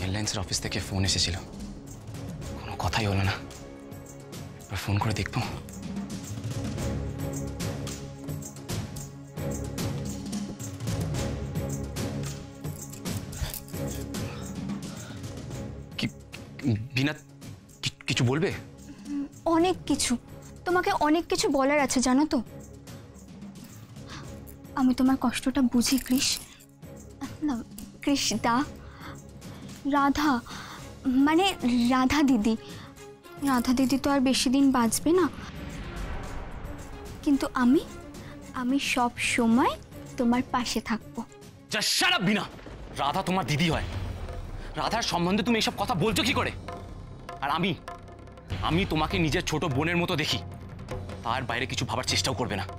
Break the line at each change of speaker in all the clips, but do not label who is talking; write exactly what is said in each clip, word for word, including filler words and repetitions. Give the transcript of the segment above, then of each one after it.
এয়ারলাইন্সের অফিস থেকে ফোন এসেছিল, কোনো কথাই হলো না। এবার ফোন করে দেখবো। বিনা কিছু বলবে?
অনেক কিছু, তোমাকে অনেক কিছু বলার আছে জানো তো। আমি তোমার কষ্টটা বুঝি কৃষ, না কৃষ দা, রাধা মানে রাধা দিদি। রাধা দিদি তো আর বেশি দিন বাঁচবে না, কিন্তু আমি আমি সব সময় তোমার পাশে থাকবো।
যা শাট আপ বিনা, রাধা তোমার দিদি হয়। রাধার সম্বন্ধে তুমি এসব কথা বলছো কি করে? আর আমি আমি তোমাকে নিজের ছোট বোনের মতো দেখি, তার বাইরে কিছু ভাবার চেষ্টাও করবে না।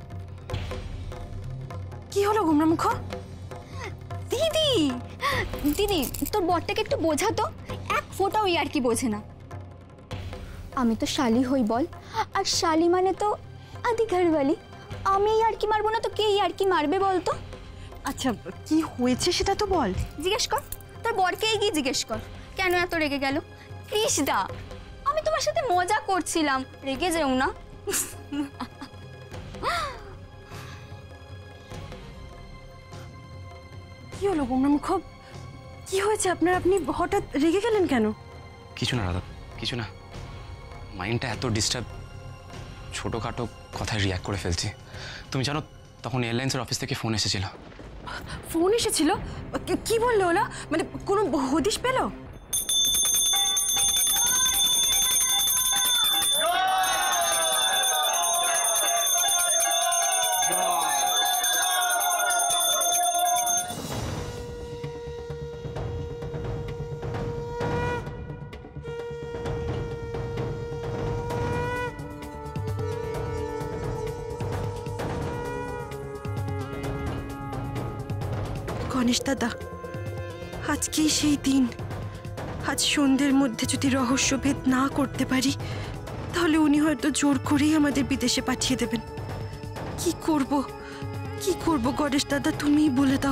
কি হলো গোমরামুখ? দিদি দিদি তোর বরটাকে একটু বোঝা তো, এক ফোঁটাও আর কি বোঝে না। আমি তো শালি হই বল, আর শালি মানে তো আদি ঘরওয়ালি। আমি আর কি মারবো না তো কে আর কি মারবে বলতো?
আচ্ছা কি হয়েছে সেটা তো বল।
জিজ্ঞেস কর তোর বরকেই গিয়ে জিজ্ঞেস কর কেন এত রেগে গেল। কৃষ দা, আমি তোমার সাথে মজা করছিলাম, রেগে যেও না।
কি হলো গোমরামুখ, কি হয়েছে আপনার? আপনি হঠাৎ রেগে গেলেন কেন?
কিছু না রাধা, কিছু না। মাইন্ডটা এত ডিস্টার্ব, ছোটোখাটো কথায় রিয়াক্ট করে ফেলছি। তুমি জানো তখন এয়ারলাইন্সের অফিস থেকে ফোন এসেছিল।
ফোন এসেছিল? কি বললো ওরা? মানে কোনো হদিশ পেল? গণেশ দাদা, আজকেই সেই দিন। আজ সন্ধ্যের মধ্যে যদি রহস্যভেদ না করতে পারি, তাহলে উনি হয়তো জোর করেই আমাদের বিদেশে পাঠিয়ে দেবেন। কি করব কি করব গণেশ দাদা, তুমিই বলে দাও।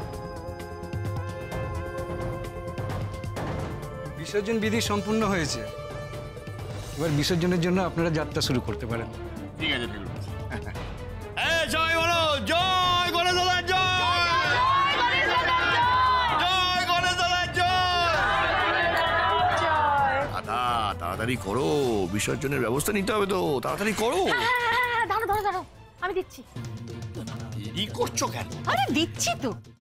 বিসর্জন বিধি সম্পূর্ণ হয়েছে, এবার বিসর্জনের জন্য আপনারা যাত্রা শুরু করতে পারেন।
ঠিক আছে, ঠিক আছে। এই জয় বলো, জয় গণেশ দাদা, জয় তাড়াতাড়ি করো, বিসর্জনের ব্যবস্থা নিতে হবে তো, তাড়াতাড়ি করো।
দাঁড়ো দাঁড়ো দাঁড়ো, আমি দিচ্ছি।
দেরি করছো কেন?
আরে দিচ্ছি তো।